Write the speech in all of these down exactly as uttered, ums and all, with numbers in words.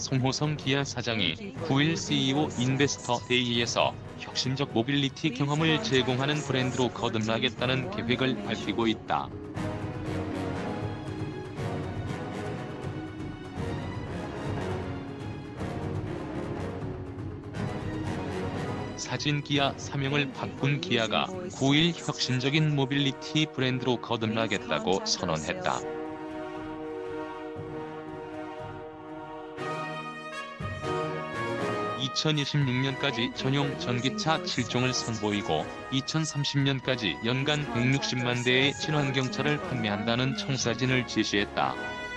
송호성 기아 사장이 구일 씨이오 인베스터 데이에서 혁신적 모빌리티 경험을 제공하는 브랜드로 거듭나겠다는 계획을 밝히고 있다. 사진 기아 사명을 바꾼 기아가 구일 혁신적인 모빌리티 브랜드로 거듭나겠다고 선언했다. 이천이십육 년까지 전용 전기차 칠 종을 선보이고 이천삼십 년까지 연간 백육십만 대의 친환경차를 판매한다는 청사진을 제시했다.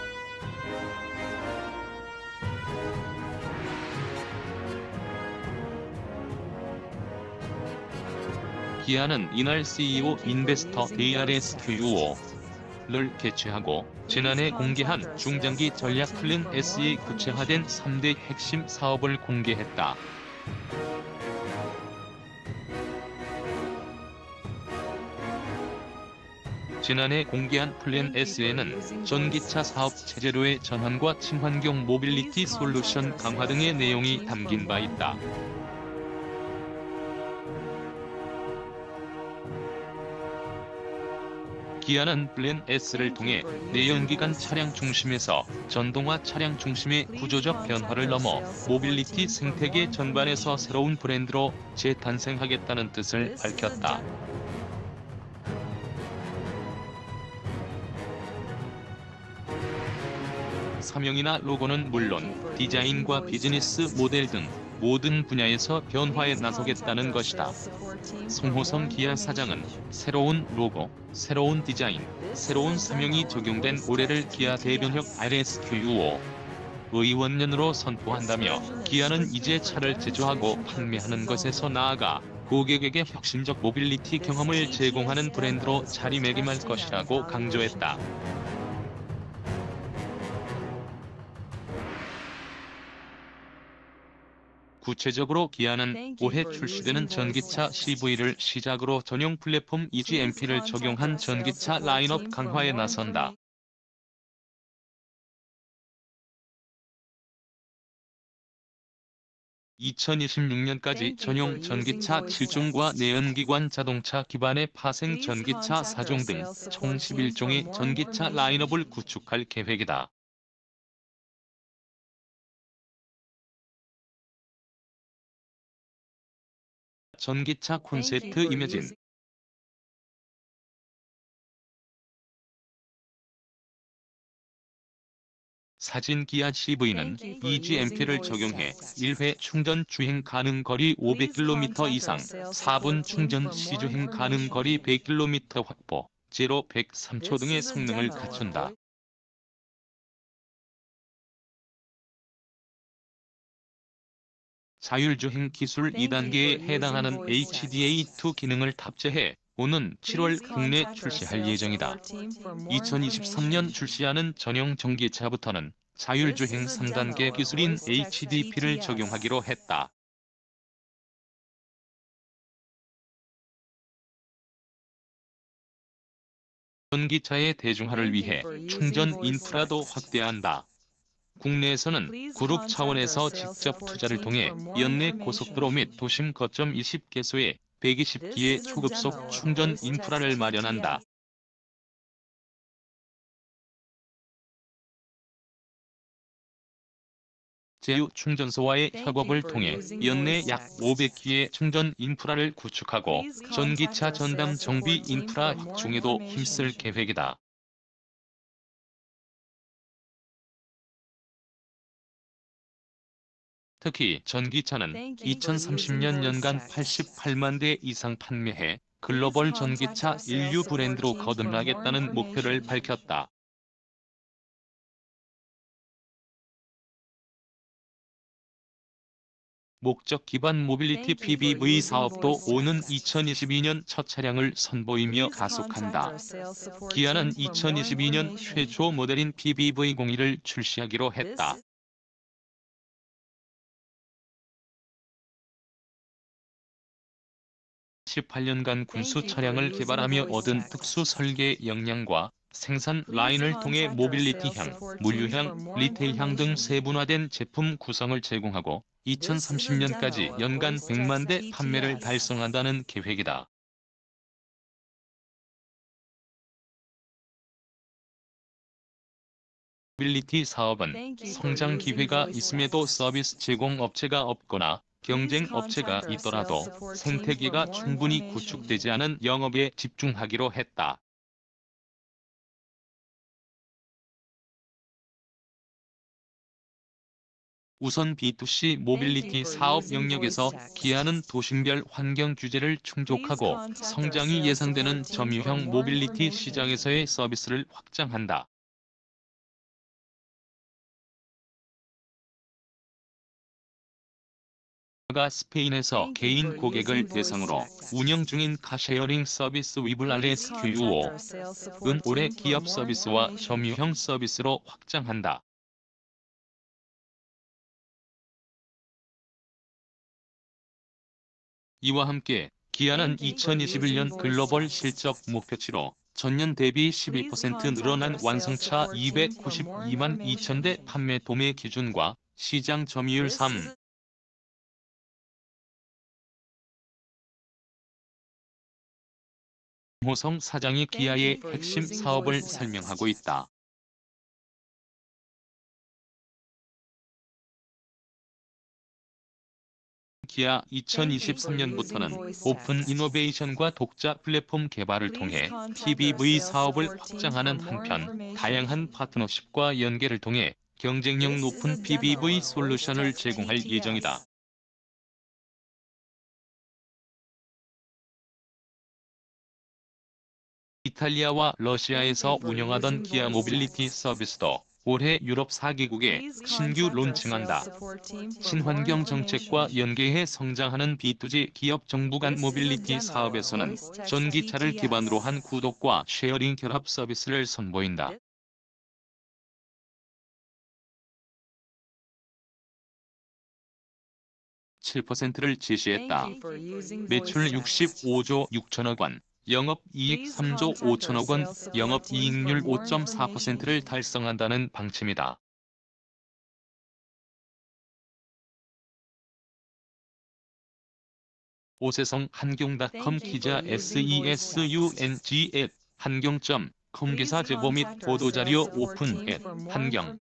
기아는 이날 씨이오 인베스터 데이 알에스큐유오를 개최하고 지난해 공개한 중장기 전략 플랜 에스에 구체화된 삼 대 핵심 사업을 공개했다. 지난해 공개한 플랜 에스에는 전기차 사업 체제로의 전환과 친환경 모빌리티 솔루션 강화 등의 내용이 담긴 바 있다. 기아는 플랜 에스를 통해 내연기관 차량 중심에서 전동화 차량 중심의 구조적 변화를 넘어 모빌리티 생태계 전반에서 새로운 브랜드로 재탄생하겠다는 뜻을 밝혔다. 사명이나 로고는 물론 디자인과 비즈니스 모델 등 모든 분야에서 변화에 나서겠다는 것이다. 송호성 기아 사장은 새로운 로고, 새로운 디자인, 새로운 사명이 적용된 올해를 기아 대변혁 알에스큐유오 의원년으로 선포한다며 기아는 이제 차를 제조하고 판매하는 것에서 나아가 고객에게 혁신적 모빌리티 경험을 제공하는 브랜드로 자리매김할 것이라고 강조했다. 구체적으로 기아는 올해 출시되는 전기차 씨브이를 시작으로 전용 플랫폼 이지엠피를 적용한 전기차 라인업 강화에 나선다. 이천이십육 년까지 전용 전기차 칠 종과 내연기관 자동차 기반의 파생 전기차 사 종 등 총 십일 종의 전기차 라인업을 구축할 계획이다. 전기차 콘셉트 이매진 사진 기아 씨브이는 이지엠피를 적용해 일 회 충전 주행 가능 거리 오백 킬로미터 이상, 사 분 충전 시 주행 가능 거리 백 킬로미터 확보, 제로 백삼 초 등의 성능을 갖춘다. 자율주행 기술 이 단계에 해당하는 에이치디에이 투 기능을 탑재해 오는 칠월 국내 출시할 예정이다. 이천이십삼 년 출시하는 전용 전기차부터는 자율주행 삼 단계 기술인 에이치디피를 적용하기로 했다. 전기차의 대중화를 위해 충전 인프라도 확대한다. 국내에서는 그룹 차원에서 직접 투자를 통해 연내 고속도로 및 도심 거점 이십 개소에 백이십 기의 초급속 충전 인프라를 마련한다. 제휴 충전소와의 협업을 통해 연내 약 오백 기의 충전 인프라를 구축하고 전기차 전담 정비 인프라 확충에도 힘쓸 계획이다. 특히 전기차는 이천삼십 년 연간 팔십팔만 대 이상 판매해 글로벌 전기차 인류 브랜드로 거듭나겠다는 목표를 밝혔다. 목적 기반 모빌리티 피비브이 사업도 오는 이천이십이 년 첫 차량을 선보이며 가속한다. 기아는 이천이십이 년 최초 모델인 피비브이 공일을 출시하기로 했다. 십팔 년간 군수 차량을 개발하며 얻은 특수 설계 역량과 생산 라인을 통해 모빌리티향, 물류향, 리테일향 등 세분화된 제품 구성을 제공하고 이천삼십 년까지 연간 백만 대 판매를 달성한다는 계획이다. 모빌리티 사업은 성장 기회가 있음에도 서비스 제공 업체가 없거나 경쟁 업체가 있더라도 생태계가 충분히 구축되지 않은 영업에 집중하기로 했다. 우선 비투씨 모빌리티 사업 영역에서 기아는 도심별 환경 규제를 충족하고 성장이 예상되는 점유형 모빌리티 시장에서의 서비스를 확장한다. 가 스페인에서 개인 고객을 대상으로 운영 중인 카쉐어링 서비스 위블알레스큐유오는 올해 기업 서비스와 점유형 서비스로 확장한다. 이와 함께 기아는 이천이십일 년 글로벌 실적 목표치로 전년 대비 십이 퍼센트 늘어난 완성차 이백구십이만 이천 대 판매 도매 기준과 시장 점유율 삼 송호성 사장이 기아의 핵심 사업을 설명하고 있다. 기아 이천이십삼 년부터는 오픈 이노베이션과 독자 플랫폼 개발을 통해 피비브이 사업을 확장하는 한편 다양한 파트너십과 연계를 통해 경쟁력 높은 피비브이 솔루션을 제공할 예정이다. 이탈리아와 러시아에서 운영하던 기아 모빌리티 서비스도 올해 유럽 사 개국에 신규 론칭한다. 친환경 정책과 연계해 성장하는 비투지 기업 정부 간 모빌리티 사업에서는 전기차를 기반으로 한 구독과 쉐어링 결합 서비스를 선보인다. 칠 퍼센트를 지시했다. 매출 육십오조 육천억 원, 영업이익 삼조 오천억 원, 영업이익률 오 점 사 퍼센트를 달성한다는 방침이다. 오세성 한경닷컴 기자 세순 앳 한경 점 컴 기사 제보 및 보도자료 오픈 앳 한경